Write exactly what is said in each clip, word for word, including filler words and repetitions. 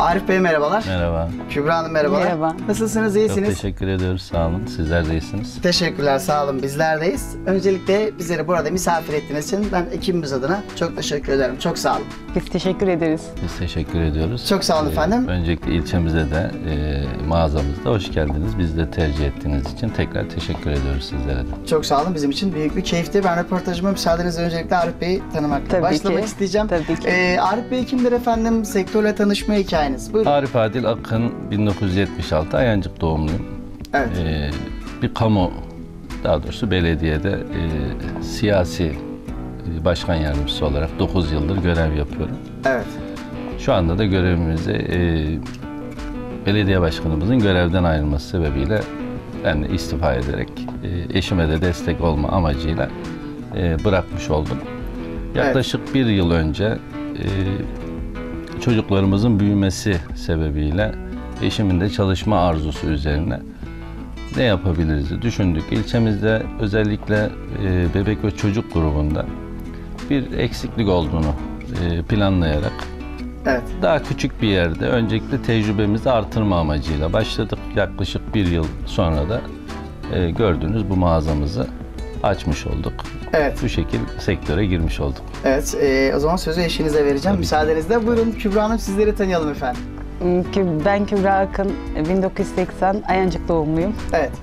Arif Bey merhabalar. Merhaba. Kübra Hanım merhabalar. Merhaba. Nasılsınız, iyisiniz? Çok teşekkür ediyoruz, sağ olun. Sizler de iyisiniz. Teşekkürler, sağ olun. Bizlerdeyiz. Öncelikle bizleri burada misafir ettiğiniz için ben ekibimiz adına çok teşekkür ederim. Çok sağ olun. Biz teşekkür ederiz. Biz teşekkür ediyoruz. Çok sağ olun Ee, efendim. Öncelikle ilçemize de, e, mağazamızda hoş geldiniz. Bizi de tercih ettiğiniz için tekrar teşekkür ediyoruz sizlere de. Çok sağ olun. Bizim için büyük bir keyifti. Ben röportajıma müsaadenizle öncelikle Arif Bey'i tanımakla Tabii başlamak ki. isteyeceğim. Tabii ki. Ee, Arif Bey kimdir efendim? Sektörle tanışma hikayeniz. Buyurun. Arif Adil Akın, bin dokuz yüz yetmiş altı Ayancık doğumluyum. Evet. Ee, bir kamu, daha doğrusu belediyede e, siyasi e, başkan yardımcısı olarak dokuz yıldır görev yapıyorum. Evet. Şu anda da görevimizi e, belediye başkanımızın görevden ayrılması sebebiyle ben de istifa ederek e, eşime de destek olma amacıyla e, bırakmış oldum. Yaklaşık evet. bir yıl önce e, çocuklarımızın büyümesi sebebiyle eşimin de çalışma arzusu üzerine ne yapabiliriz düşündük. İlçemizde özellikle e, bebek ve çocuk grubunda bir eksiklik olduğunu e, planlayarak Evet. daha küçük bir yerde öncelikle tecrübemizi artırma amacıyla başladık. Yaklaşık bir yıl sonra da e, gördüğünüz bu mağazamızı açmış olduk. Evet. Bu şekilde sektöre girmiş olduk. Evet. E, o zaman sözü eşinize vereceğim. Tabii. Müsaadenizle. Buyurun Kübra Hanım, sizleri tanıyalım efendim. Ben Kübra Akın, bin dokuz yüz seksen Ayancık doğumluyum. Evet.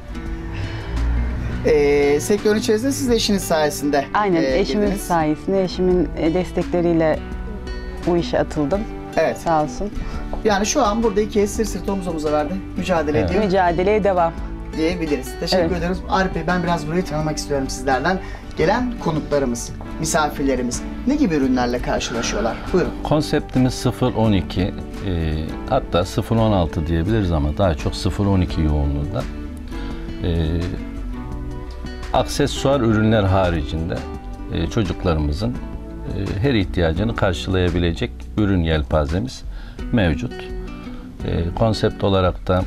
Ee, sektörün içerisinde siz de eşiniz sayesinde Aynen, e, eşimin girdiniz. sayesinde, eşimin destekleriyle bu işe atıldım. Evet. Sağ olsun. Yani şu an burada iki el sırt sırta omuz omuza verdi. Mücadele Evet. ediyor Mücadeleye devam. diyebiliriz. Teşekkür Evet. ederiz. Arif Bey, ben biraz burayı tanımak istiyorum sizlerden. Gelen konuklarımız, misafirlerimiz ne gibi ürünlerle karşılaşıyorlar? Buyurun. Konseptimiz sıfır on iki, e, hatta sıfır on altı diyebiliriz ama daha çok sıfır on iki yoğunluğunda. E, aksesuar ürünler haricinde e, çocuklarımızın e, her ihtiyacını karşılayabilecek ürün yelpazemiz mevcut. E, konsept olarak da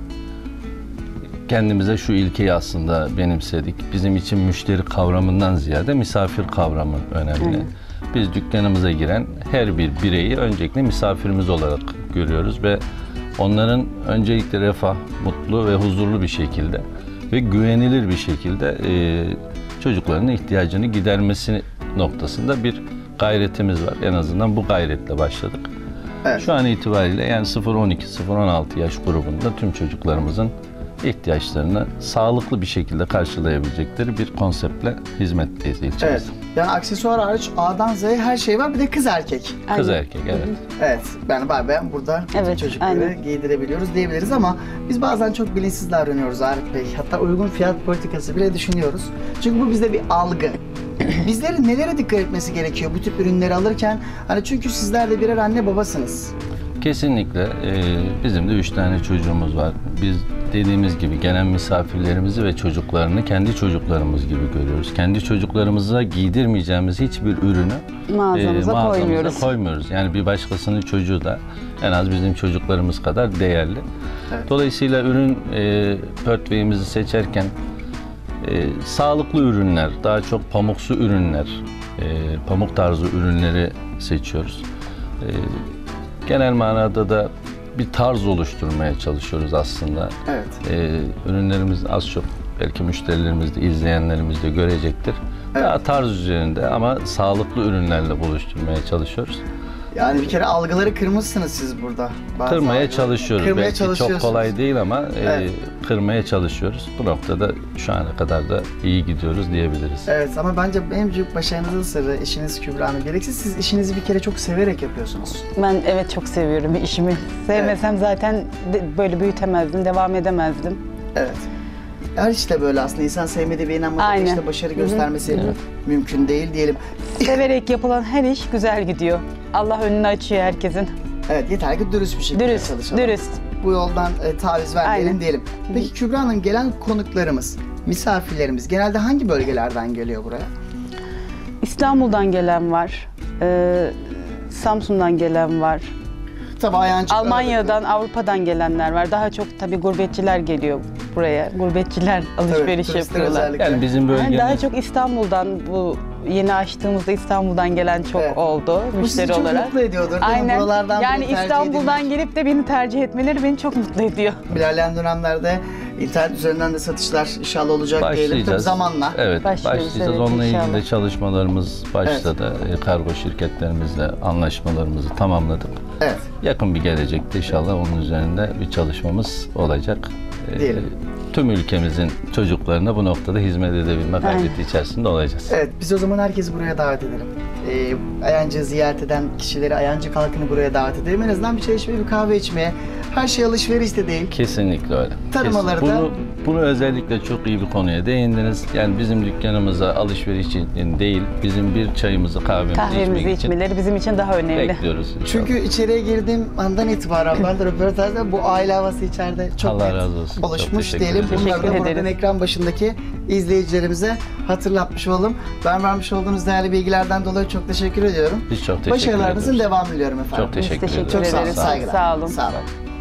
kendimize şu ilkeyi aslında benimsedik. Bizim için müşteri kavramından ziyade misafir kavramı önemli. Evet. Biz dükkanımıza giren her bir bireyi öncelikle misafirimiz olarak görüyoruz ve onların öncelikle refah, mutlu ve huzurlu bir şekilde ve güvenilir bir şekilde e, çocuklarının ihtiyacını gidermesi noktasında bir gayretimiz var. En azından bu gayretle başladık. Evet. Şu an itibariyle yani sıfır on iki sıfır on altı yaş grubunda tüm çocuklarımızın ihtiyaçlarını sağlıklı bir şekilde karşılayabilecekleri bir konseptle hizmetteyiz ilçemizde. Evet. Yani aksesuar hariç A'dan Z'ye her şey var. Bir de kız erkek. Kız Aynen. erkek, evet. Evet. Yani bazen burada Evet, çocukları aynen. giydirebiliyoruz diyebiliriz ama biz bazen çok bilinçsiz davranıyoruz Arif Bey. Hatta uygun fiyat politikası bile düşünüyoruz. Çünkü bu bizde bir algı. Bizlerin nelere dikkat etmesi gerekiyor bu tip ürünleri alırken? Hani çünkü sizler de birer anne babasınız. Kesinlikle. Ee, bizim de üç tane çocuğumuz var. Biz dediğimiz gibi gelen misafirlerimizi ve çocuklarını kendi çocuklarımız gibi görüyoruz. Kendi çocuklarımıza giydirmeyeceğimiz hiçbir ürünü Mağazamıza e, mağazamıza koymuyoruz. koymuyoruz. Yani bir başkasının çocuğu da en az bizim çocuklarımız kadar değerli. Evet. Dolayısıyla ürün e, portföyümüzü seçerken e, sağlıklı ürünler, daha çok pamuksu ürünler, e, pamuk tarzı ürünleri seçiyoruz. E, genel manada da bir tarz oluşturmaya çalışıyoruz aslında. Evet. E, ürünlerimiz az çok belki müşterilerimiz de, izleyenlerimiz de görecektir. Evet. Daha tarz üzerinde ama sağlıklı ürünlerle buluşturmaya çalışıyoruz. Yani bir kere algıları kırmışsınız siz burada. Bazı Kırmaya algıları. çalışıyoruz. Kırmaya Belki çok çalışıyorsunuz. kolay değil ama Evet. e, kırmaya çalışıyoruz. Bu noktada şu ana kadar da iyi gidiyoruz diyebiliriz. Evet ama bence en büyük başarınızın sırrı eşiniz Kübra Hanım. Gereksiz siz işinizi bir kere çok severek yapıyorsunuz. Ben evet çok seviyorum işimi. Sevmesem zaten de- böyle büyütemezdim, devam edemezdim. Evet. Her işte böyle aslında insan sevmediği ve inanmadığı Aynen. işte başarı Hı hı, göstermesi hı hı. mümkün değil diyelim. Severek yapılan her iş güzel gidiyor. Allah önünü açıyor herkesin. Evet, yeter ki dürüst bir şekilde Dürüst, çalışalım. dürüst. Bu yoldan e, taviz vermeyelim Aynen. diyelim. Peki Kübra Hanım, gelen konuklarımız, misafirlerimiz genelde hangi bölgelerden geliyor buraya? İstanbul'dan gelen var, ee, Samsun'dan gelen var, Tabii Ayancık Almanya'dan, Avrupa'dan gelenler var. Daha çok tabii gurbetçiler geliyor buraya. Gurbetçiler alışveriş turistler yapıyorlar. özellikle. Yani bizim Yani bölgenin daha çok İstanbul'dan, bu yeni açtığımızda İstanbul'dan gelen çok Evet. oldu Bu sizi müşteri çok olarak. mutlu ediyordur değil mi? Aynen. Buralardan Yani biri tercih İstanbul'dan edilmiş. gelip de beni tercih etmeleri beni çok mutlu ediyor. İlerleyen dönemlerde internet üzerinden de satışlar inşallah olacak diyelim. Tabii başlayacağız. zamanla. Evet, Başlıyoruz, başlayacağız. evet, Onunla ilgili inşallah. de çalışmalarımız başladı. E, Kargo şirketlerimizle anlaşmalarımızı tamamladık. Evet. Yakın bir gelecekte inşallah onun üzerinde bir çalışmamız olacak. E, Diyelim. Tüm ülkemizin çocuklarına bu noktada hizmet edebilme gayreti içerisinde olacağız. Evet, biz o zaman herkesi buraya davet edelim. Ee, Ayancı'yı ziyaret eden kişileri, Ayancı halkını buraya davet edelim. En azından bir çay içmeye, bir kahve içmeye. Her şey alışveriş de değil. Kesinlikle öyle. Tanımaları Kesin. da- Bunu, bunu özellikle çok iyi bir konuya değindiniz. Yani bizim dükkanımıza alışveriş için değil, bizim bir çayımızı, kahvemizi, Kahvemizi içmek için içmeleri bizim için daha önemli. bekliyoruz inşallah. Çünkü içeriye girdiğim andan itibaren ben de röportajda bu aile havası içeride çok Allah net razı olsun. Çok oluşmuş teşekkür diyelim. ederim. Bunları da Teşekkür buradan ederiz. ekran başındaki izleyicilerimize hatırlatmış oldum. Ben vermiş olduğunuz değerli bilgilerden dolayı çok teşekkür ediyorum. Biz çok teşekkür Başarılarınızın ediyoruz. devamını diliyorum efendim. Çok teşekkür teşekkür ederim. Çok sağ olun. ederiz. Saygılar. Sağ olun. Sağ olun.